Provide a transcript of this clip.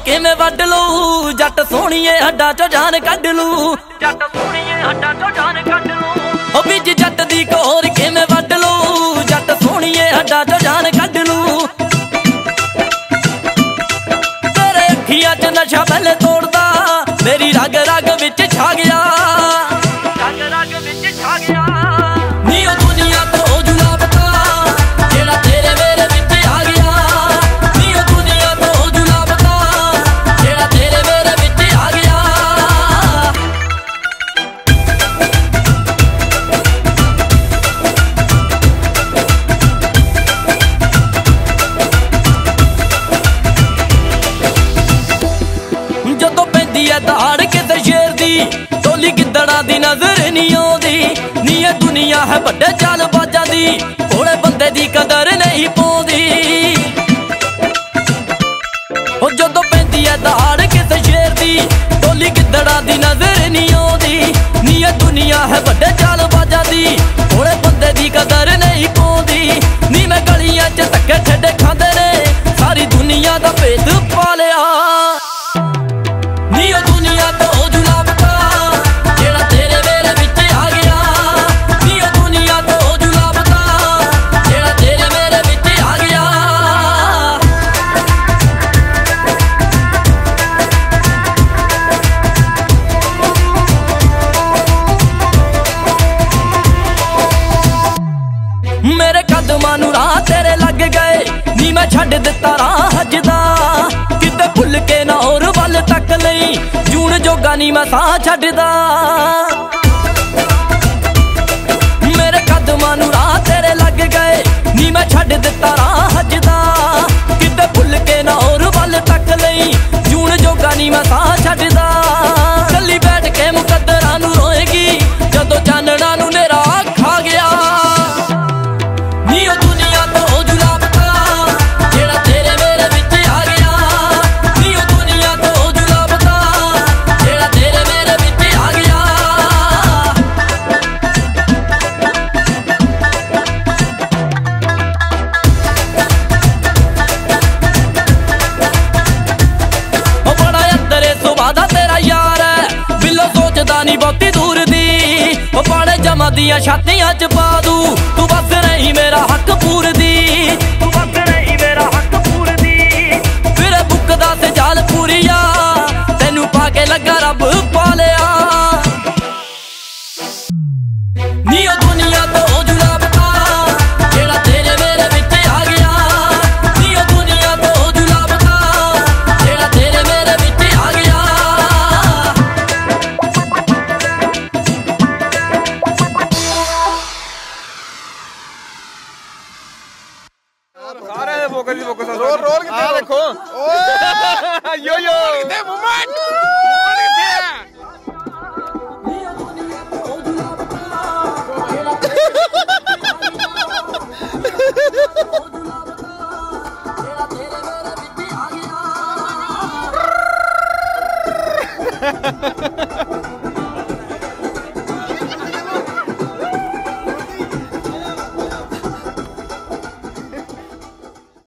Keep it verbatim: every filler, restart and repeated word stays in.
किवें वड्ड लू जट सोहणीए हड्डां चों जान कढ लू जट सोहणीए हड्डां चों जान कढ लू ओ बिज जट दी कोर किवें वड्ड लू जट सोहणीए हड्डां चों जान कढ लू तेरे अखियां च नशा पहले तोड़दा मेरी रग रग विच छा गया रग रग विच छा गया नी ओ दुनिया तो जुला बता जेड़ा तेरे मेरे विच आ गया नी ओ दुनिया तो जुला बता जेड़ा तेरे मेरे विच आ गया जदों पैंदी है दाड़ किते शेर दी टोली गिद्दड़ां दी नजर नहीं आउंदी नी ये दुनिया है बड़े चालबाजां दी भोले बंदे दी कदर नहीं पौंदी ओ जदों पैंदी है दाड़ किते शेर दी टोली गिद्दड़ां दी नजर नहीं आउंदी नी ये दुनिया है बड़े चालबाजां दी भोले बंदे दी कदर नहीं पौंदी नी मैं गलियां च धक्के ठेडे खांदे ने सारी दुनिया दा भेद पा लिया नी ओ दुनिया तो जुला बता जेड़ा तेरे मेरे विच आ गया नी ओ दुनिया तो जुला बता जेड़ा तेरे मेरे विच आ गया मेरे कदमां नूं राह तेरे लग गए नी मैं छड्ड दित्ता राह हजदा किते भुल के ना और वल तक लई जून जोगा नी मैं साह छड्डदा मेरे कदमां नूं राह तेरे लग गए नी मैं छड्ड दित्ता राह हजदा किते भुल के ना और वल तक लई जून जोगा नी मैं साह छड्डदा कल्ली बैठ के मुकद्दरां नूं रोएगी जदों चानणा नूं नेरा खा गया नी ओ दुनिया तो जुला बता जेड़ा तेरे मेरे विच आ गया नी ओ दुनिया तो जुला बता जेड़ा तेरे मेरे विच आ गया ओ बड़ा अंदरे सुभा दा तेरा यार है बिल्लो सोचदा नी बहुती दूर दी ओ पाड़े जमा दियां छातियां च पा दूं तू बस नहीं मेरा हक पूर दी तू बस नहीं मेरा हक पूर दी फिर बुकदा ते जाल पूरिया तेनू पाके लगा रब पा लिया नी ओ दुनिया तो जुला बता जेड़ा तेरे मेरे विच आ गया नी ओ दुनिया तो जुला बता जेड़ा तेरे मेरे विच आ गया सारे फोकस फोकस रोल रोल किथे आ देखो ओए यो यो किथे मूवमेंट मूवमेंट किथे